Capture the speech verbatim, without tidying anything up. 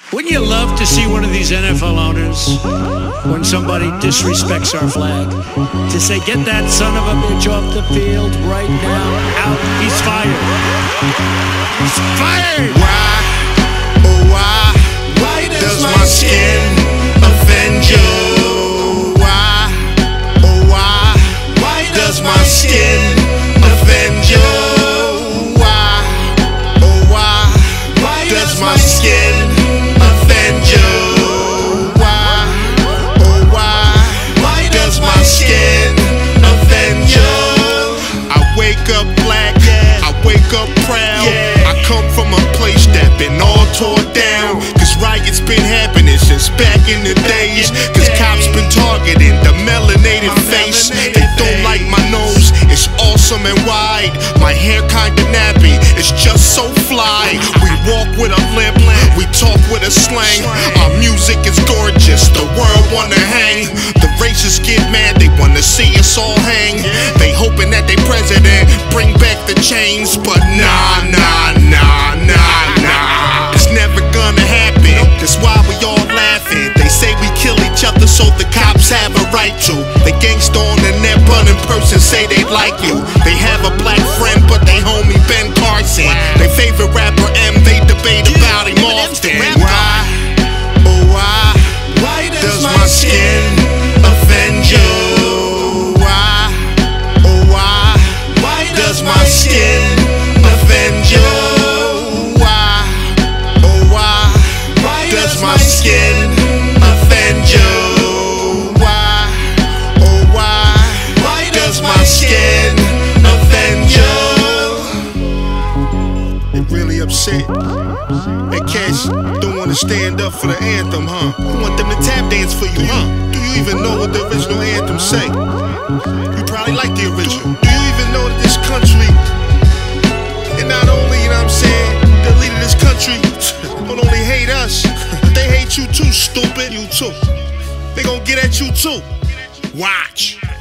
Wouldn't you love to see one of these N F L owners, when somebody disrespects our flag, to say, get that son of a bitch off the field right now, out, he's fired. He's fired! Why, oh why, why does my skin offend you? Why, oh why, why does my skin offend you? Why, oh why, why does my skin offend you? Why, oh why, why does my skin offend you? I wake up black, I wake up proud. I come from a place that been all tore down, cause riots been happening since back in the days. Cause cops been targeting the melanated face. They don't like my nose, it's awesome and wide. My hair kinda nappy, it's just so fly. We walk with a limp, we talk with a slang. Our music is gorgeous, the world wanna hang. The racists get mad, they wanna see us all hang. They hoping that they president bring back the chains, but nah, nah, nah, nah, nah. It's never gonna happen, that's why we all laughing. They say we kill each other so the cops have a right to. The gangsta on the net run in person say they like you. They have a black friend but they homie Ben Carson. They favorite rapper M, they debate about him often. Why, oh why, why does my skin offend you? Why, oh why, why does my skin offend you? Why, oh why, why does my skin offend you? Why, oh why, why does my skin offend you? They really upset. Hey Cash, don't wanna stand up for the anthem, huh? You want them to tap dance for you, huh? Do you even know what the original anthem say? You probably like the original. Do you even know that this country, and not only, you know what I'm saying, the leader of this country don't only hate us, they hate you too, stupid. You too. They gon' get at you too. Watch.